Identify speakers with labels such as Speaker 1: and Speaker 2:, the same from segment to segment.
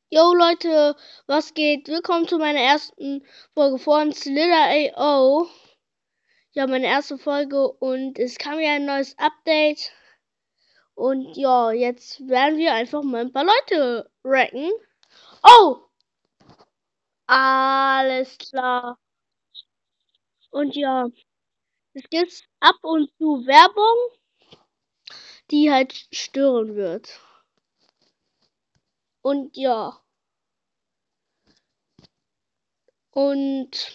Speaker 1: Yo Leute, was geht? Willkommen zu meiner ersten Folge von Slither.io. Ja, meine erste Folge und es kam ja ein neues Update. Und ja, jetzt werden wir einfach mal ein paar Leute racken. Oh! Alles klar. Und ja, es gibt ab und zu Werbung, die halt stören wird. Und ja. Und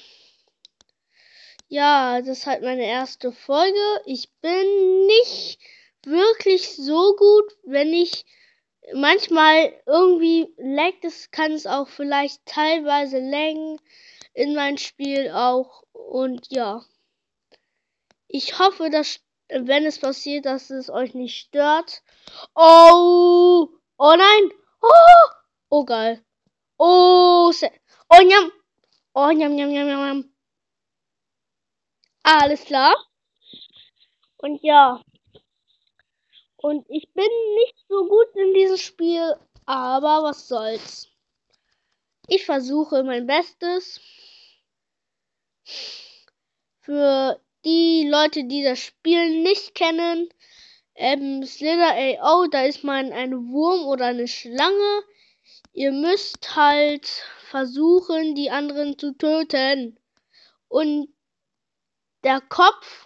Speaker 1: ja, das ist halt meine erste Folge. Ich bin nicht wirklich so gut, wenn ich manchmal irgendwie laggt es, kann es auch vielleicht teilweise laggen in mein Spiel auch. Und ja, ich hoffe, dass, wenn es passiert, dass es euch nicht stört. Oh, oh nein, oh geil, oh, oh njam, oh njam, njam, njam, njam. Alles klar. Und ja. Und ich bin nicht so gut in diesem Spiel, aber was soll's. Ich versuche mein Bestes. Für die Leute, die das Spiel nicht kennen, Slither.io, da ist man ein Wurm oder eine Schlange. Ihr müsst halt versuchen, die anderen zu töten. Und der Kopf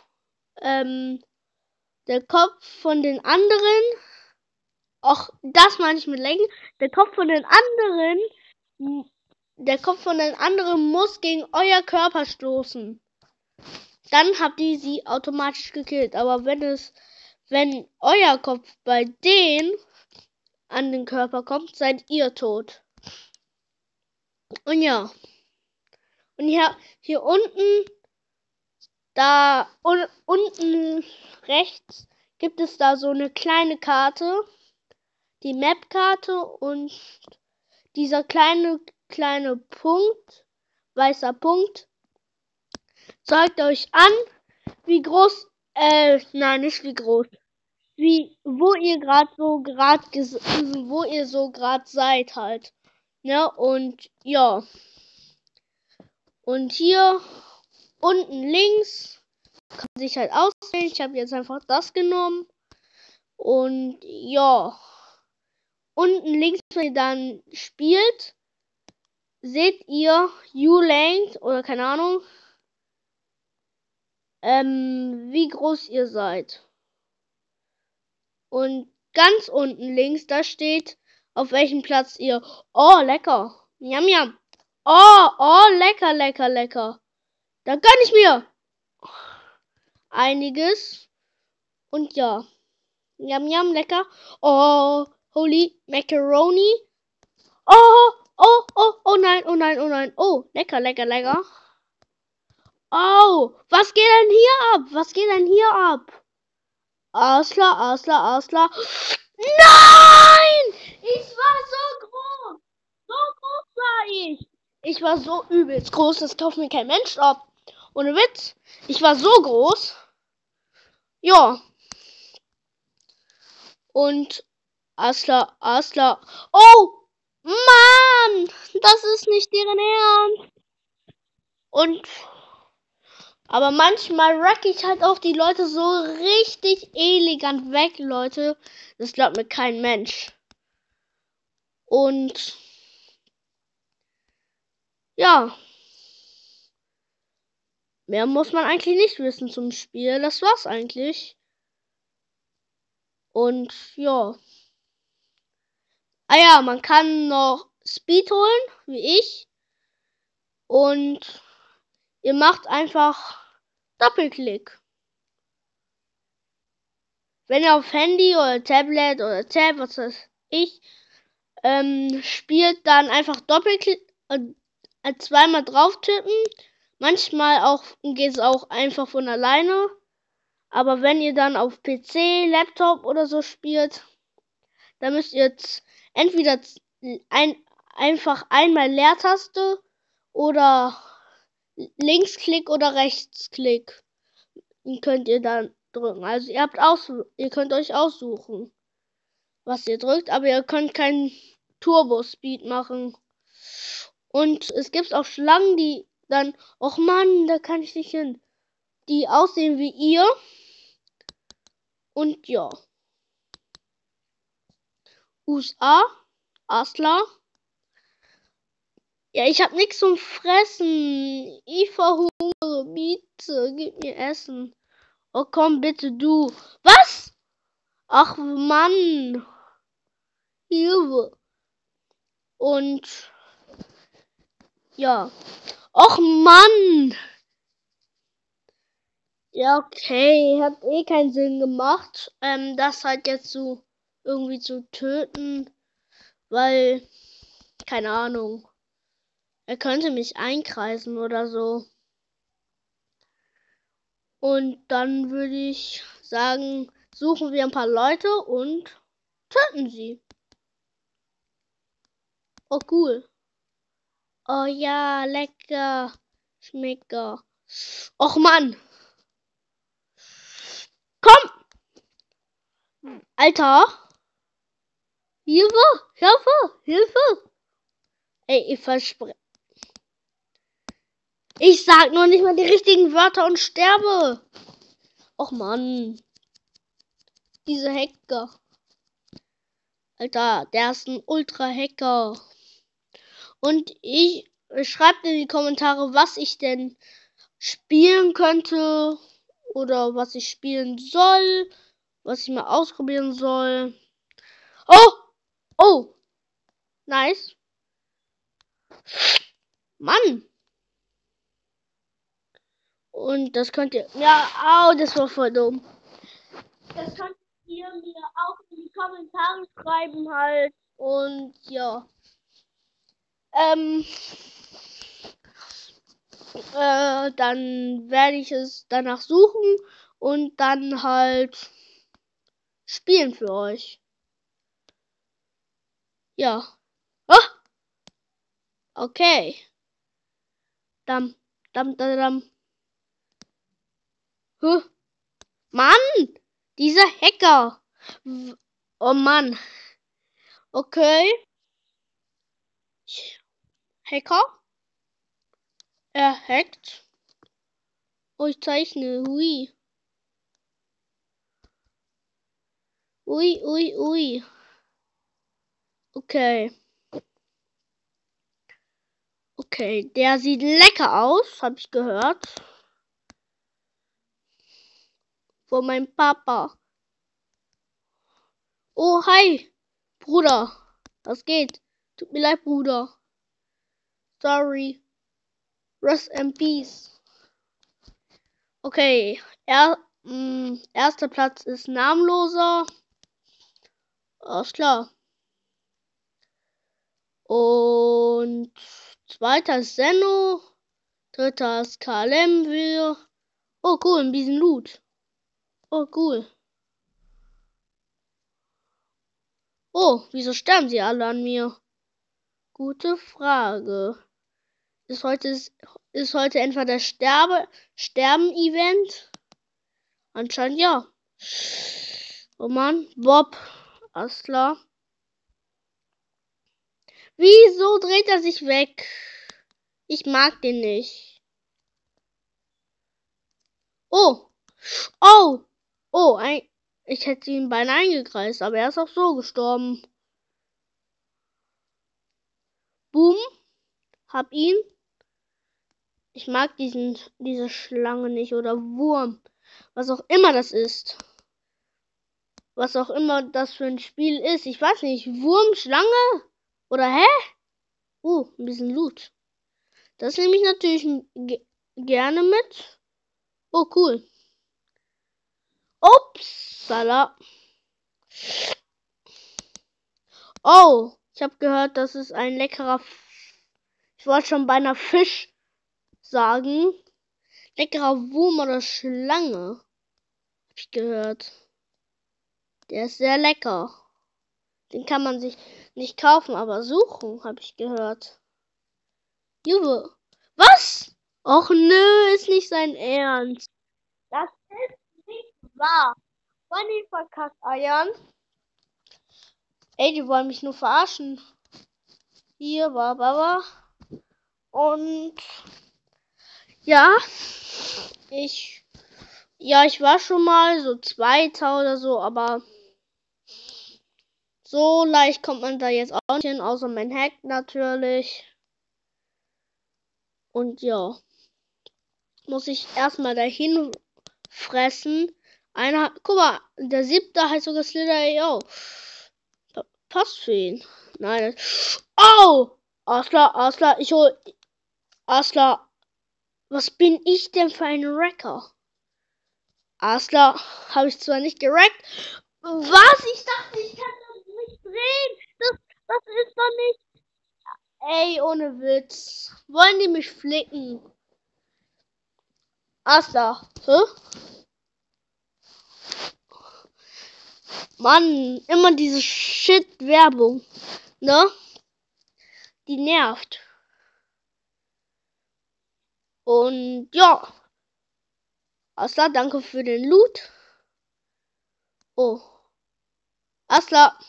Speaker 1: von den anderen, auch das meine ich mit Lenken, der Kopf von den anderen muss gegen euer Körper stoßen. Dann habt ihr sie automatisch gekillt. Aber wenn euer Kopf bei denen an den Körper kommt, seid ihr tot. Und ja. Und hier unten, unten rechts gibt es da so eine kleine Karte. Die Map-Karte und dieser kleine Punkt, weißer Punkt, zeigt euch an, wie groß, nein, nicht wie groß, wo ihr so gerade seid halt. Ne, und ja. Und hier unten links kann man sich halt auswählen. Ich habe jetzt einfach das genommen. Und ja. Unten links, wenn ihr dann spielt, seht ihr U-Length oder keine Ahnung, wie groß ihr seid. Und ganz unten links, da steht, auf welchem Platz ihr. Oh, lecker. Yum, yum. Oh, lecker, lecker, lecker. Da gönn ich mir einiges. Und ja. Yum, yum, lecker. Oh, holy macaroni. Oh nein, oh nein, oh nein. Oh, lecker, lecker, lecker. Oh, was geht denn hier ab? Was geht denn hier ab? Asla. Nein! Ich war so groß. So groß war ich. Ich war so übelst groß, das kauft mir kein Mensch ab. Ohne Witz. Ich war so groß. Ja. Und Asla. Oh! Mann! Das ist nicht deren Ernst. Und aber manchmal rack ich halt auch die Leute so richtig elegant weg, Leute. Das glaubt mir kein Mensch. Und ja. Mehr muss man eigentlich nicht wissen zum Spiel. Das war's eigentlich. Und ja. Ah ja, man kann noch Speed holen, wie ich. Und ihr macht einfach Doppelklick. Wenn ihr auf Handy oder Tablet oder Tab, was weiß ich, spielt, dann einfach Doppelklick, zweimal drauf tippen. Manchmal auch geht es auch einfach von alleine. Aber wenn ihr dann auf PC, Laptop oder so spielt, dann müsst ihr jetzt entweder einfach einmal Leertaste oder Linksklick oder Rechtsklick könnt ihr dann drücken. Also ihr könnt euch aussuchen, was ihr drückt, aber ihr könnt kein Turbo-Speed machen. Und es gibt auch Schlangen, die dann, och Mann, da kann ich nicht hin, die aussehen wie ihr. Und ja. USA, Asla. Ja, ich hab nichts zum Fressen. Ich verhungere, bitte, gib mir Essen. Oh komm, bitte du. Was? Ach Mann. Hilfe. Und ja. Och Mann. Ja, okay. Hat eh keinen Sinn gemacht, das halt jetzt so irgendwie zu töten. Weil, keine Ahnung. Er könnte mich einkreisen oder so. Und dann würde ich sagen, suchen wir ein paar Leute und töten sie. Oh, cool. Oh ja, lecker. Schmecker. Och Mann. Komm! Alter. Hilfe! Hilfe! Hilfe! Ey, ich verspreche. Ich sag nur nicht mal die richtigen Wörter und sterbe. Och Mann. Diese Hacker. Alter, der ist ein Ultra-Hacker. Und schreibt in die Kommentare, was ich denn spielen könnte. Oder was ich spielen soll. Was ich mal ausprobieren soll. Oh! Oh! Nice. Mann! Und das könnt ihr. Ja, au, das war voll dumm. Das könnt ihr mir auch in die Kommentare schreiben halt. Und ja. Dann werde ich es danach suchen und dann halt spielen für euch. Ja. Oh! Okay. Dam, dam, dam, dam. Huh. Mann! Dieser Hacker. Oh Mann. Okay. Hacker. Er hackt. Oh, ich zeichne. Hui. Ui, ui, ui. Okay. Okay, der sieht lecker aus, habe ich gehört. Von meinem Papa. Oh, hi, Bruder. Was geht? Tut mir leid, Bruder. Sorry. Rest in peace. Okay, erster Platz ist namenloser. Alles klar. Und zweiter ist Zeno. Dritter ist KLM. Oh, cool, ein bisschen Loot. Oh, cool. Oh, wieso sterben sie alle an mir? Gute Frage. Ist heute etwa das Sterben-Event? Anscheinend ja. Oh Mann, Bob. Alles klar. Wieso dreht er sich weg? Ich mag den nicht. Oh. Oh. Oh, ich hätte ihn beinahe eingekreist, aber er ist auch so gestorben. Boom. Hab ihn. Ich mag diese Schlange nicht oder Wurm. Was auch immer das ist. Was auch immer das für ein Spiel ist. Ich weiß nicht. Wurm, Schlange? Oder hä? Ein bisschen Loot. Das nehme ich natürlich gerne mit. Oh, cool. Upsala. Oh, ich habe gehört, das ist ein leckerer ich wollte schon beinahe Fisch sagen. Leckerer Wurm oder Schlange. Hab ich gehört. Der ist sehr lecker. Den kann man sich nicht kaufen, aber suchen, habe ich gehört. Juwe. Was? Och nö, ist nicht sein Ernst. Das ist nicht wahr. Von den Verkackeiern. Ey, die wollen mich nur verarschen. Hier war. Und ja, ich war schon mal so Zweiter oder so, aber so leicht kommt man da jetzt auch nicht hin, außer man hackt natürlich. Und ja, muss ich erstmal dahin fressen. Guck mal, der 7. heißt sogar Slither.io. Passt für ihn. Nein. Oh! Asla, ich hol. Asla, was bin ich denn für ein Wrecker? Asla, habe ich zwar nicht gerackt. Was? Ich dachte, ich kann das nicht drehen. Das ist doch nicht. Ey, ohne Witz. Wollen die mich flicken? Asla, hä? Mann, immer diese Shit-Werbung, ne? Die nervt. Und ja. Asla, danke für den Loot. Oh. Asla.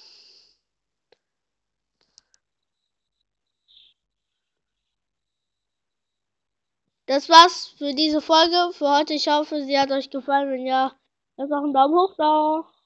Speaker 1: Das war's für diese Folge. Für heute. Ich hoffe, sie hat euch gefallen. Wenn ja, lasst auch einen Daumen hoch da.